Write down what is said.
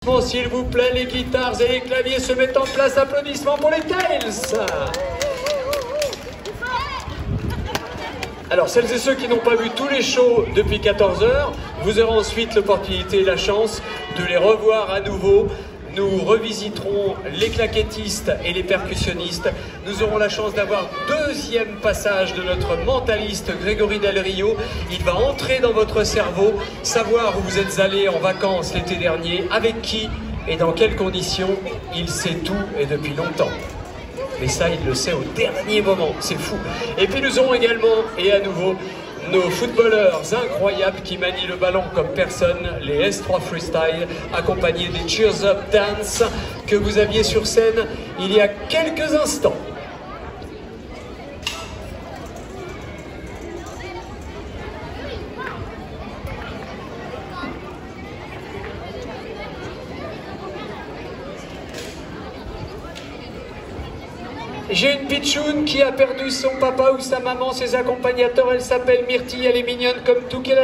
S'il vous plaît, les guitares et les claviers se mettent en place. Applaudissements pour les Tails. Alors, celles et ceux qui n'ont pas vu tous les shows depuis 14 h, vous aurez ensuite l'opportunité et la chance de les revoir à nouveau. Nous revisiterons les claquettistes et les percussionnistes. Nous aurons la chance d'avoir deuxième passage de notre mentaliste Grégory Del Rio. Il va entrer dans votre cerveau, savoir où vous êtes allé en vacances l'été dernier, avec qui et dans quelles conditions. Il sait tout et depuis longtemps. Mais ça, il le sait au dernier moment, c'est fou. Et puis nous aurons également, et à nouveau, nos footballeurs incroyables qui manient le ballon comme personne, les S3 Freestyle, accompagnés des Cheers Up Dance que vous aviez sur scène il y a quelques instants. J'ai une pitchoune qui a perdu son papa ou sa maman, ses accompagnateurs, elle s'appelle Myrtille, elle est mignonne comme tout, quel âge a-t-elle ?